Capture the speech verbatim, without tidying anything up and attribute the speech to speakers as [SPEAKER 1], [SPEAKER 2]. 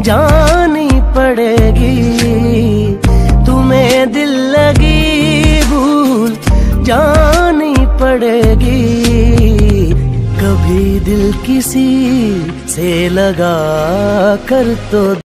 [SPEAKER 1] जानी पड़ेगी। तुम्हें दिल लगी भूल जानी पड़ेगी। कभी दिल किसी से लगा कर तो